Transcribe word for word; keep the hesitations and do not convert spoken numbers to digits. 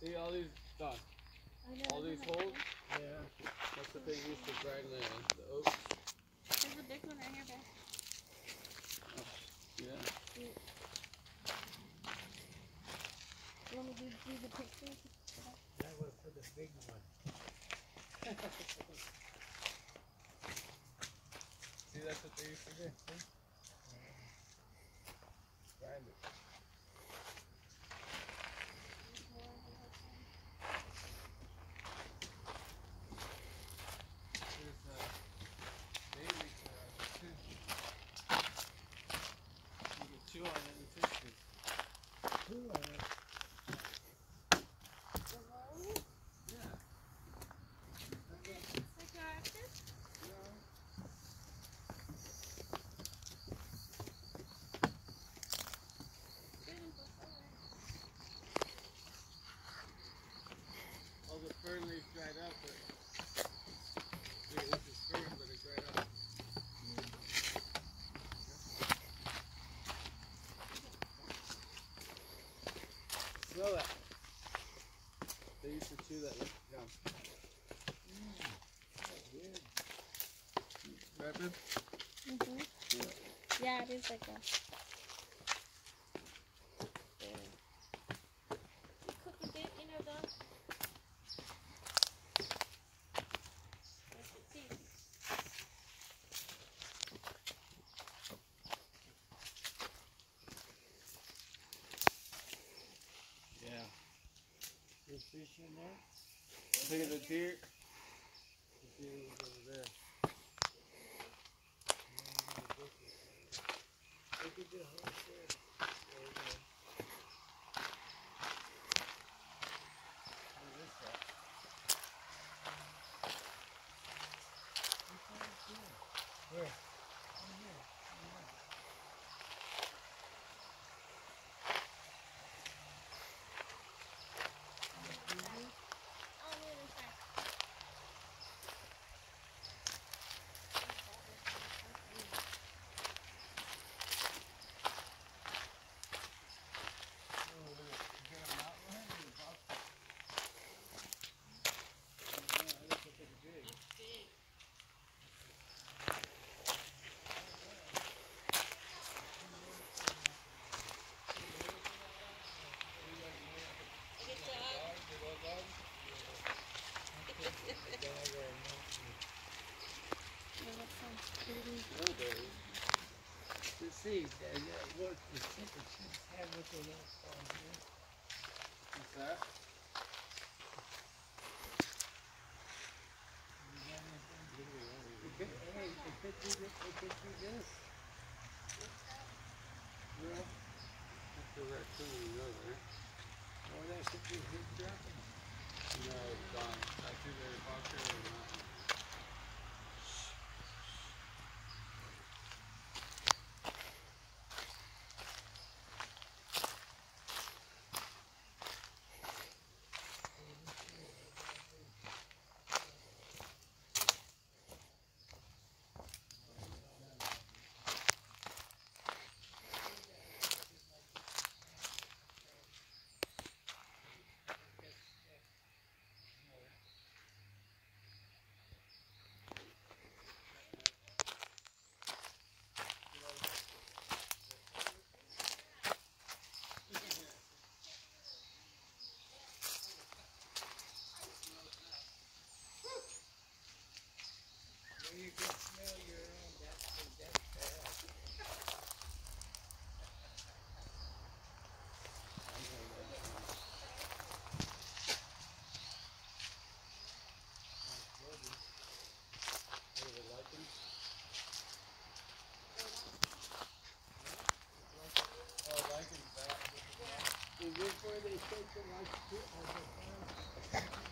See all these, Don, all these holes? Yeah. That's what they used to grind the, the oats. There's a big one right here, babe. Oh, yeah. You want me to do the picture? That was for the big one. See, that's what they used to do. See? Grind it. There's uh, babies around here too. You can chew on it and taste it. Two on it. Yeah. Psychoactive? All the fern leaves dried up, but yeah, this is fern, but it dried up. Smell that. They used to chew that like gum. Mm, that's good. Right, babe? Mm-hmm. Yeah. Yeah, it is like a... You cook a bit, you know, Don? That's the tea. Yeah. There's fish in there? Look at the deer. The deer was over there. Look at the horse there. There we go. Where's this at? What's that there? Where? Oh, here. Oh, yeah. On the other side. Oh, look at it. You got a mountain lion or a bobcat? Yeah, that looks like it's big. That's big. Good job. Well, that sounds pretty. Snowberries. To see uh, what the temperatures have with the little on here. What's that? You got anything? Look at that. It could, hey, it could be this. It could be this. Yeah. That's the raccoon you know there. Or that should be his dropping. No, it's gone. That's either a bobcat or a mountain. Where you can smell your own. That's that's bad. Is this where they take the lights to?